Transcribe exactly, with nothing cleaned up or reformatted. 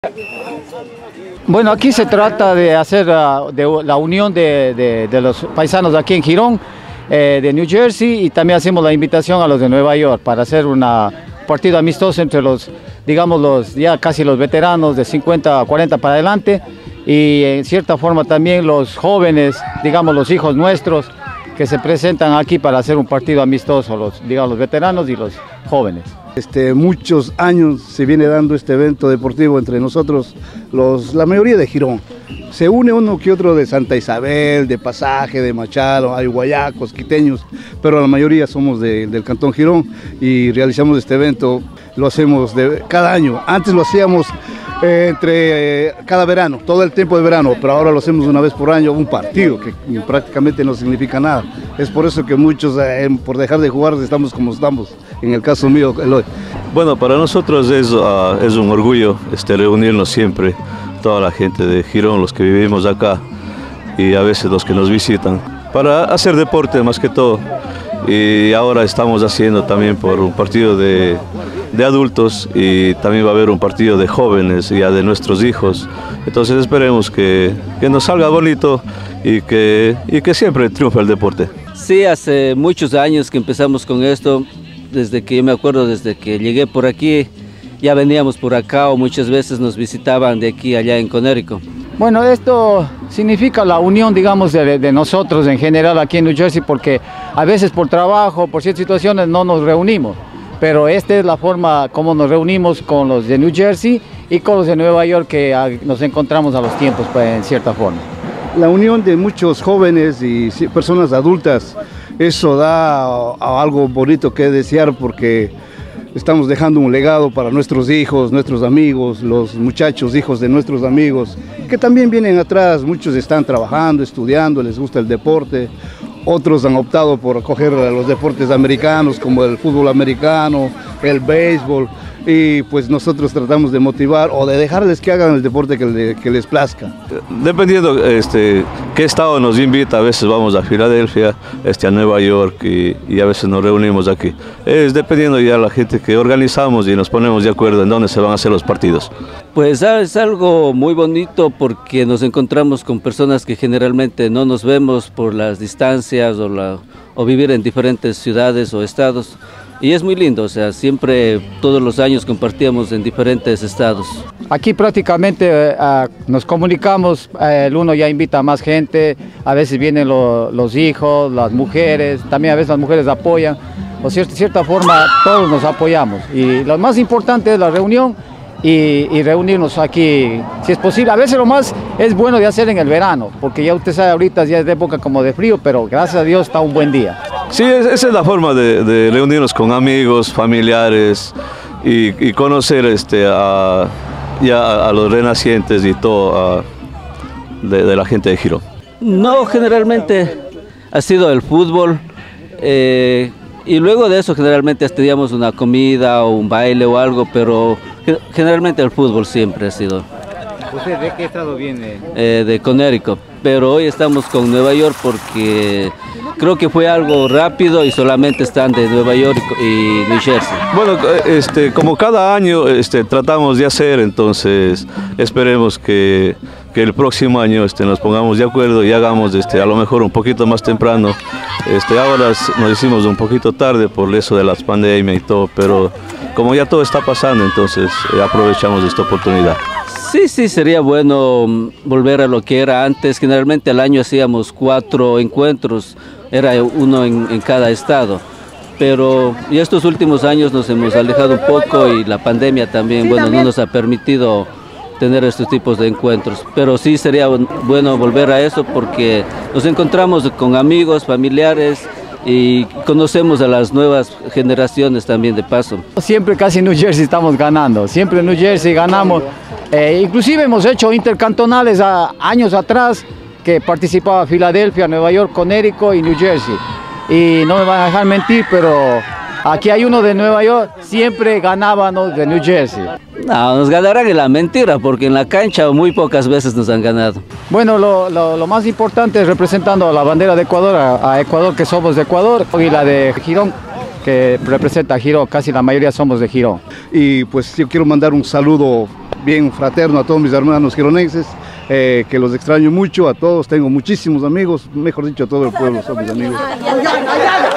Bueno, aquí se trata de hacer uh, de, la unión de, de, de los paisanos aquí en Girón, eh, de New Jersey, y también hacemos la invitación a los de Nueva York para hacer un partido amistoso entre los, digamos, los ya casi los veteranos de cincuenta a cuarenta para adelante, y en cierta forma también los jóvenes, digamos los hijos nuestros, que se presentan aquí para hacer un partido amistoso, los, digamos, los veteranos y los jóvenes. Este, muchos años se viene dando este evento deportivo entre nosotros, los, la mayoría de Girón. Se une uno que otro de Santa Isabel, de Pasaje, de Machado, hay guayacos, quiteños, pero la mayoría somos de, del Cantón Girón y realizamos este evento, lo hacemos de, cada año. Antes lo hacíamos eh, entre eh, cada verano, todo el tiempo de verano, pero ahora lo hacemos una vez por año, un partido que prácticamente no significa nada. Es por eso que muchos, eh, por dejar de jugar, estamos como estamos. En el caso mío, Eloy. Bueno, para nosotros es, uh, es un orgullo este, reunirnos siempre, toda la gente de Girón, los que vivimos acá y a veces los que nos visitan, para hacer deporte más que todo. Y ahora estamos haciendo también por un partido de, de adultos, y también va a haber un partido de jóvenes, ya de nuestros hijos. Entonces esperemos que, que nos salga bonito y que, y que siempre triunfe el deporte. Sí, hace muchos años que empezamos con esto. Desde que yo me acuerdo, desde que llegué por aquí, ya veníamos por acá o muchas veces nos visitaban de aquí allá en Connecticut. Bueno, esto significa la unión, digamos, de, de nosotros en general aquí en New Jersey, porque a veces por trabajo, por ciertas situaciones no nos reunimos, pero esta es la forma como nos reunimos con los de New Jersey y con los de Nueva York, que a, nos encontramos a los tiempos, pues, en cierta forma. La unión de muchos jóvenes y personas adultas, eso da algo bonito que desear, porque estamos dejando un legado para nuestros hijos, nuestros amigos, los muchachos, hijos de nuestros amigos, que también vienen atrás. Muchos están trabajando, estudiando, les gusta el deporte, otros han optado por coger los deportes americanos como el fútbol americano, el béisbol, y pues nosotros tratamos de motivar o de dejarles que hagan el deporte que, le, que les plazca. Dependiendo este, qué estado nos invita, a veces vamos a Filadelfia, este, a Nueva York, y, y a veces nos reunimos aquí. Es dependiendo ya la gente que organizamos y nos ponemos de acuerdo en dónde se van a hacer los partidos. Pues es algo muy bonito porque nos encontramos con personas que generalmente no nos vemos por las distancias o, la, o vivir en diferentes ciudades o estados. Y es muy lindo, o sea, siempre, todos los años compartíamos en diferentes estados. Aquí prácticamente uh, nos comunicamos, uh, el uno ya invita a más gente, a veces vienen lo, los hijos, las mujeres, también a veces las mujeres apoyan, o de cierta, cierta forma todos nos apoyamos. Y lo más importante es la reunión y, y reunirnos aquí, si es posible. A veces lo más es bueno de hacer en el verano, porque ya usted sabe, ahorita ya es de época como de frío, pero gracias a Dios está un buen día. Sí, esa es la forma de, de reunirnos con amigos, familiares y, y conocer este, a, ya a los renacientes y todo a, de, de la gente de Girón. No, generalmente ha sido el fútbol, eh, y luego de eso generalmente teníamos una comida o un baile o algo, pero generalmente el fútbol siempre ha sido. ¿Usted de qué estado viene? Eh, de Connecticut, pero hoy estamos con Nueva York porque creo que fue algo rápido y solamente están de Nueva York y New Jersey. Bueno, este, como cada año este, tratamos de hacer, entonces esperemos que, que el próximo año este, nos pongamos de acuerdo y hagamos este, a lo mejor un poquito más temprano. Este, ahora nos hicimos un poquito tarde por eso de las pandemias y todo, pero como ya todo está pasando, entonces eh, aprovechamos esta oportunidad. Sí, sí, sería bueno volver a lo que era antes. Generalmente al año hacíamos cuatro encuentros, era uno en, en cada estado. Pero y estos últimos años nos hemos alejado un poco y la pandemia también, bueno, no nos ha permitido tener estos tipos de encuentros. Pero sí sería bueno volver a eso porque nos encontramos con amigos, familiares, y conocemos a las nuevas generaciones también de paso. Siempre casi en New Jersey estamos ganando, siempre en New Jersey ganamos. Eh, inclusive hemos hecho intercantonales a, años atrás, que participaba Filadelfia, Nueva York, Connecticut y New Jersey. Y no me van a dejar mentir, pero aquí hay uno de Nueva York, siempre ganábamos de New Jersey. No, nos ganarán en la mentira, porque en la cancha muy pocas veces nos han ganado. Bueno, lo, lo, lo más importante es representando a la bandera de Ecuador, a, a Ecuador, que somos de Ecuador, y la de Girón, que representa a Girón, casi la mayoría somos de Girón. Y pues yo quiero mandar un saludo bien fraterno a todos mis hermanos gironenses, eh, que los extraño mucho a todos, tengo muchísimos amigos, mejor dicho a todo el pueblo son mis amigos.